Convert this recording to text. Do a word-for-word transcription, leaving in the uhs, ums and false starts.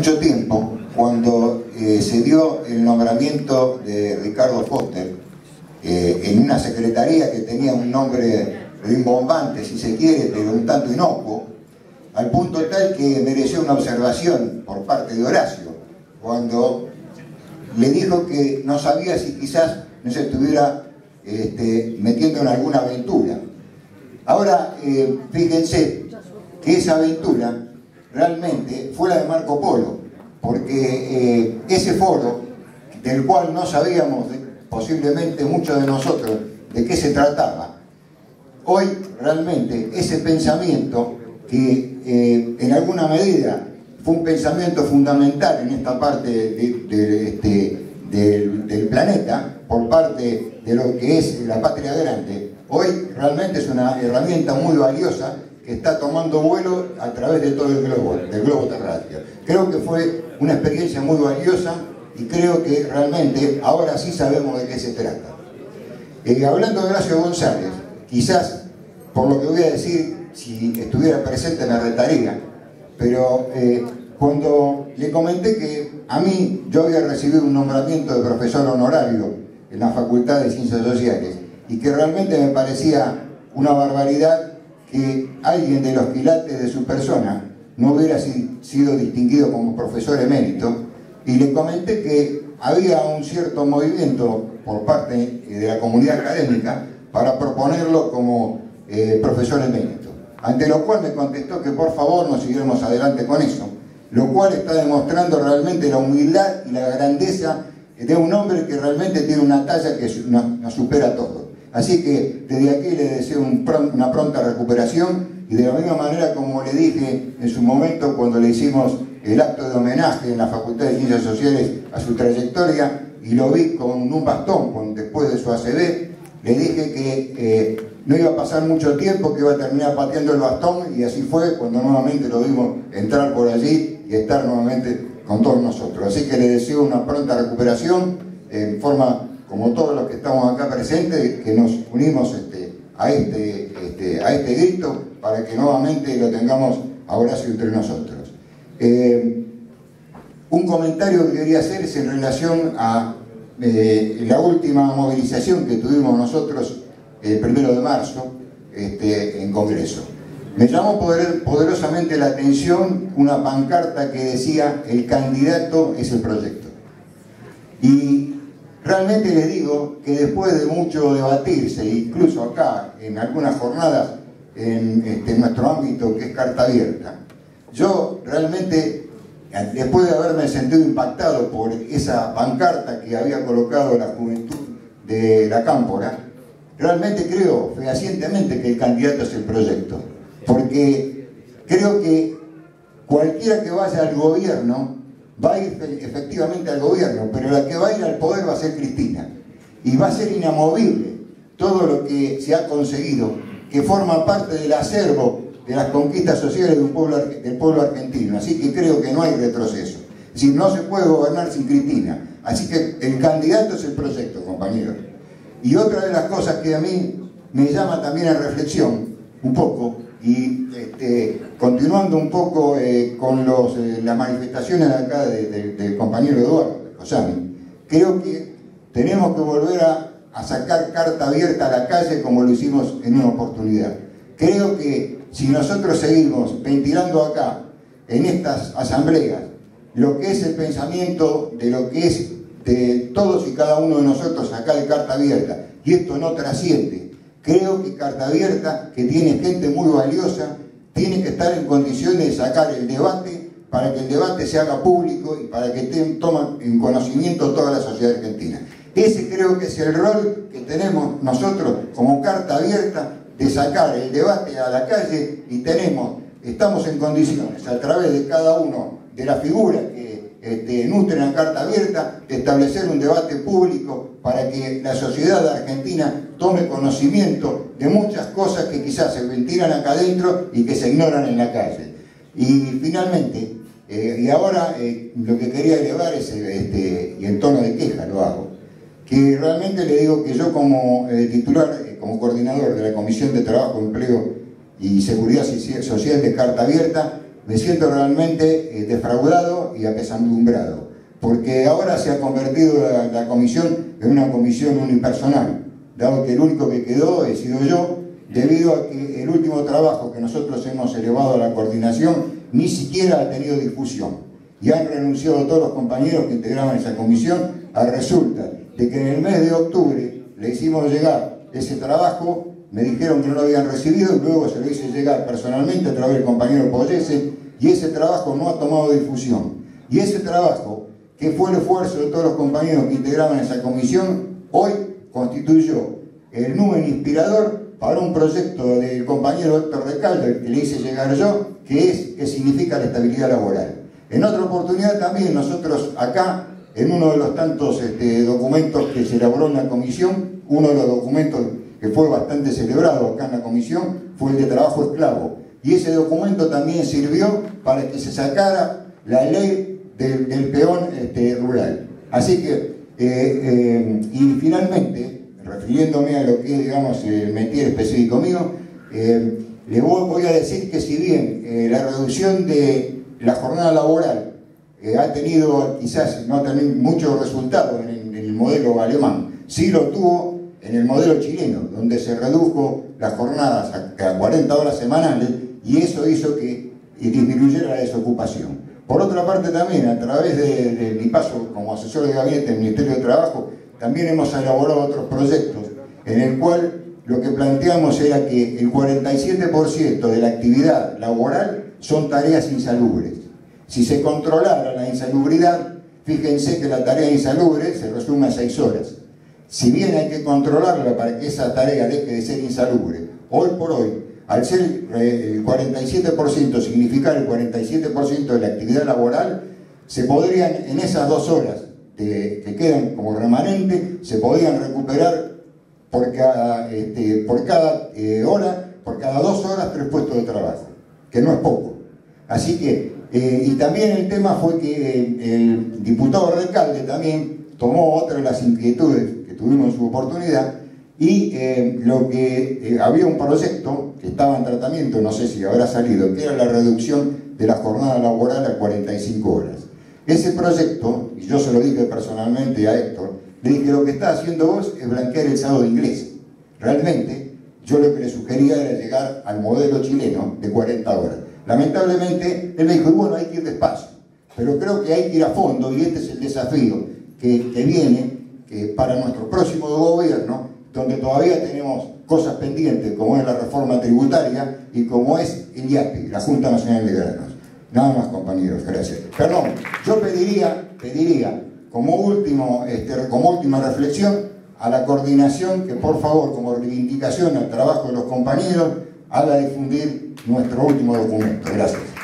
Mucho tiempo, cuando eh, se dio el nombramiento de Ricardo Foster eh, en una secretaría que tenía un nombre rimbombante, si se quiere, pero un tanto inocuo, al punto tal que mereció una observación por parte de Horacio, cuando le dijo que no sabía si quizás no se estuviera este, metiendo en alguna aventura. Ahora, eh, fíjense que esa aventura realmente fue la de Marco Polo, porque eh, ese foro, del cual no sabíamos de, posiblemente muchos de nosotros de qué se trataba, hoy realmente ese pensamiento que eh, en alguna medida fue un pensamiento fundamental en esta parte de, de, este, del, del planeta, por parte de lo que es la patria grande, hoy realmente es una herramienta muy valiosa que está tomando vuelo a través de todo el globo, del globo terráqueo. Creo que fue una experiencia muy valiosa y creo que realmente ahora sí sabemos de qué se trata. Eh, hablando de Horacio González, quizás por lo que voy a decir, si estuviera presente me retaría, pero eh, cuando le comenté que a mí yo había recibido un nombramiento de profesor honorario en la Facultad de Ciencias Sociales y que realmente me parecía una barbaridad que alguien de los quilates de su persona no hubiera si, sido distinguido como profesor emérito, y le comenté que había un cierto movimiento por parte de la comunidad académica para proponerlo como eh, profesor emérito, ante lo cual me contestó que por favor nos siguiéramos adelante con eso, lo cual está demostrando realmente la humildad y la grandeza de un hombre que realmente tiene una talla que nos, nos supera todo. Así que desde aquí le deseo un pron, una pronta recuperación, y de la misma manera como le dije en su momento cuando le hicimos el acto de homenaje en la Facultad de Ciencias Sociales a su trayectoria y lo vi con un bastón con, después de su A C B, le dije que eh, no iba a pasar mucho tiempo, que iba a terminar pateando el bastón, y así fue cuando nuevamente lo vimos entrar por allí y estar nuevamente con todos nosotros. Así que le deseo una pronta recuperación en forma, como todos los que estamos acá presentes, que nos unimos este, a, este, este, a este grito para que nuevamente lo tengamos a Horacio entre nosotros. Eh, un comentario que quería hacer es en relación a eh, la última movilización que tuvimos nosotros el primero de marzo este, en Congreso. Me llamó poder, poderosamente la atención una pancarta que decía: el candidato es el proyecto. Y realmente les digo que después de mucho debatirse, incluso acá en algunas jornadas en, este, en nuestro ámbito que es Carta Abierta, yo realmente, después de haberme sentido impactado por esa pancarta que había colocado la juventud de la Cámpora, realmente creo fehacientemente que el candidato es el proyecto, porque creo que cualquiera que vaya al gobierno va a ir efectivamente al gobierno, pero la que va a ir al poder va a ser Cristina, y va a ser inamovible todo lo que se ha conseguido, que forma parte del acervo de las conquistas sociales de un pueblo, del pueblo argentino. Así que creo que no hay retroceso. Es decir, no se puede gobernar sin Cristina. Así que el candidato es el proyecto, compañeros. Y otra de las cosas que a mí me llama también a reflexión un poco, y este, continuando un poco eh, con los, eh, las manifestaciones de acá de, de, del compañero Eduardo, de Josami, creo que tenemos que volver a, a sacar carta abierta a la calle como lo hicimos en una oportunidad. Creo que si nosotros seguimos ventilando acá, en estas asambleas, lo que es el pensamiento de lo que es de todos y cada uno de nosotros acá de Carta Abierta, y esto no trasciende, creo que Carta Abierta, que tiene gente muy valiosa, tiene que estar en condiciones de sacar el debate para que el debate se haga público y para que tomen en conocimiento toda la sociedad argentina. Ese creo que es el rol que tenemos nosotros como Carta Abierta, de sacar el debate a la calle, y tenemos, estamos en condiciones, a través de cada uno de las figuras que este, nutren a Carta Abierta, de establecer un debate público para que la sociedad argentina tome conocimiento de muchas cosas que quizás se ventilan acá adentro y que se ignoran en la calle. Y finalmente, eh, y ahora eh, lo que quería elevar es, este, y en tono de queja lo hago, que realmente le digo que yo como eh, titular, eh, como coordinador de la Comisión de Trabajo, Empleo y Seguridad Social de Carta Abierta, me siento realmente eh, defraudado pesado y apesadumbrado, porque ahora se ha convertido la, la comisión en una comisión unipersonal, dado que el único que quedó he sido yo, debido a que el último trabajo que nosotros hemos elevado a la coordinación ni siquiera ha tenido difusión, y han renunciado todos los compañeros que integraban esa comisión, a resulta de que en el mes de octubre le hicimos llegar ese trabajo, me dijeron que no lo habían recibido, y luego se lo hice llegar personalmente a través del compañero Pollese, y ese trabajo no ha tomado difusión. Y ese trabajo, que fue el esfuerzo de todos los compañeros que integraban esa comisión, hoy constituyó el numen inspirador para un proyecto del compañero Héctor Recalde, que le hice llegar yo, que es, que significa la estabilidad laboral. En otra oportunidad también nosotros acá, en uno de los tantos este, documentos que se elaboró en la comisión, uno de los documentos que fue bastante celebrado acá en la comisión, fue el de trabajo esclavo. Y ese documento también sirvió para que se sacara la ley del, del peón este, rural. Así que, eh, eh, y finalmente, refiriéndome a lo que es, digamos, el métier específico mío, eh, le voy, voy a decir que si bien eh, la reducción de la jornada laboral eh, ha tenido, quizás no ha tenido muchos resultados en, en el modelo alemán, sí lo tuvo en el modelo chileno, donde se redujo las jornadas a, a cuarenta horas semanales, y eso hizo que disminuyera la desocupación. Por otra parte también, a través de, de mi paso como asesor de gabinete del Ministerio de Trabajo, también hemos elaborado otros proyectos en el cual lo que planteamos era que el cuarenta y siete por ciento de la actividad laboral son tareas insalubres. Si se controlara la insalubridad, fíjense que la tarea insalubre se resume a seis horas. Si bien hay que controlarla para que esa tarea deje de ser insalubre, hoy por hoy, al ser el cuarenta y siete por ciento, significar el cuarenta y siete por ciento de la actividad laboral, se podrían, en esas dos horas de, que quedan como remanente, se podrían recuperar por cada, este, por cada eh, hora, por cada dos horas, tres puestos de trabajo, que no es poco. Así que, eh, y también el tema fue que el, el diputado Recalde también tomó otra de las inquietudes que tuvimos en su oportunidad, y eh, lo que eh, había un proyecto que estaba en tratamiento, no sé si habrá salido, que era la reducción de la jornada laboral a cuarenta y cinco horas. Ese proyecto, y yo se lo dije personalmente a Héctor, le dije: lo que está haciendo vos es blanquear el sábado inglés. Realmente, yo lo que le sugería era llegar al modelo chileno de cuarenta horas. Lamentablemente, él me dijo: bueno, hay que ir despacio, pero creo que hay que ir a fondo, y este es el desafío que, que viene que para nuestro próximo gobierno, donde todavía tenemos cosas pendientes, como es la reforma tributaria y como es el I A P I, la Junta Nacional de Granos. Nada más, compañeros, gracias. Perdón, yo pediría, pediría como, último, este, como última reflexión a la coordinación que, por favor, como reivindicación al trabajo de los compañeros, haga difundir nuestro último documento. Gracias.